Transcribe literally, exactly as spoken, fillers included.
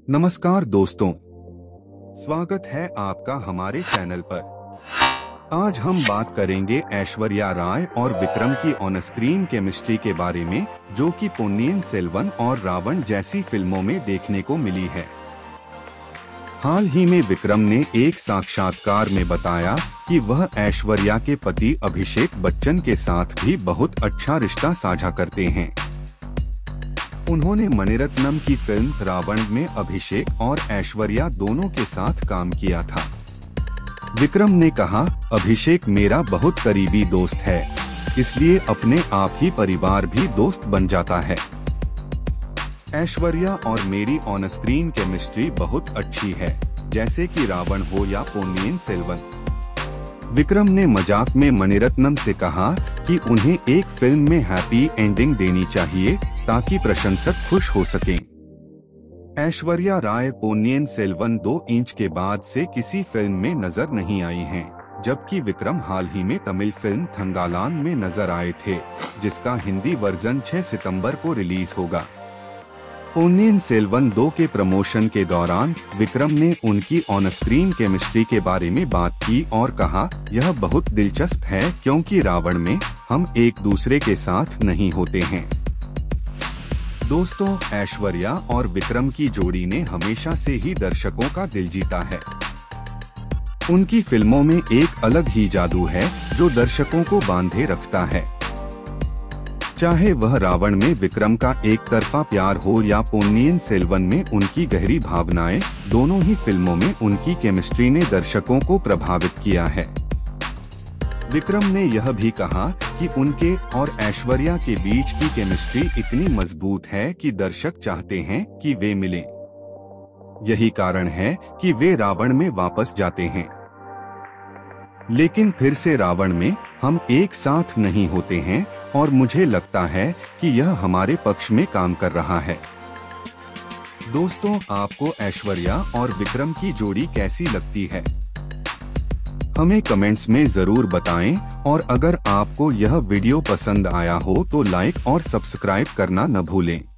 नमस्कार दोस्तों, स्वागत है आपका हमारे चैनल पर। आज हम बात करेंगे ऐश्वर्या राय और विक्रम की ऑन स्क्रीन केमिस्ट्री के बारे में, जो कि पोन्नियिन सेल्वन और रावण जैसी फिल्मों में देखने को मिली है। हाल ही में विक्रम ने एक साक्षात्कार में बताया कि वह ऐश्वर्या के पति अभिषेक बच्चन के साथ भी बहुत अच्छा रिश्ता साझा करते हैं। उन्होंने मणिरत्नम की फिल्म रावण में अभिषेक और ऐश्वर्या दोनों के साथ काम किया था। विक्रम ने कहा, अभिषेक मेरा बहुत करीबी दोस्त है, इसलिए अपने आप ही परिवार भी दोस्त बन जाता है। ऐश्वर्या और मेरी ऑन स्क्रीन केमिस्ट्री बहुत अच्छी है, जैसे कि रावण हो या पोन्नियिन सेल्वन। विक्रम ने मजाक में मणिरत्नम से कहा कि उन्हें एक फिल्म में हैप्पी एंडिंग देनी चाहिए ताकि प्रशंसक खुश हो सकें। ऐश्वर्या राय पोन्नियिन सेल्वन दो इंच के बाद से किसी फिल्म में नजर नहीं आई हैं, जबकि विक्रम हाल ही में तमिल फिल्म थंगालान में नजर आए थे, जिसका हिंदी वर्जन छह सितंबर को रिलीज होगा। पोन्नियिन सेल्वन दो के प्रमोशन के दौरान विक्रम ने उनकी ऑन स्क्रीन केमिस्ट्री के बारे में बात की और कहा, यह बहुत दिलचस्प है क्योंकि रावण में हम एक दूसरे के साथ नहीं होते हैं। दोस्तों, ऐश्वर्या और विक्रम की जोड़ी ने हमेशा से ही दर्शकों का दिल जीता है। उनकी फिल्मों में एक अलग ही जादू है जो दर्शकों को बांधे रखता है। चाहे वह रावण में विक्रम का एक तरफा प्यार हो या पोन्नियिन सेल्वन में उनकी गहरी भावनाएं, दोनों ही फिल्मों में उनकी केमिस्ट्री ने दर्शकों को प्रभावित किया है। विक्रम ने यह भी कहा कि उनके और ऐश्वर्या के बीच की केमिस्ट्री इतनी मजबूत है कि दर्शक चाहते हैं कि वे मिलें। यही कारण है कि वे रावण में वापस जाते हैं, लेकिन फिर से रावण में हम एक साथ नहीं होते हैं और मुझे लगता है कि यह हमारे पक्ष में काम कर रहा है। दोस्तों, आपको ऐश्वर्या और विक्रम की जोड़ी कैसी लगती है? हमें कमेंट्स में जरूर बताएं और अगर आपको यह वीडियो पसंद आया हो तो लाइक और सब्सक्राइब करना न भूलें।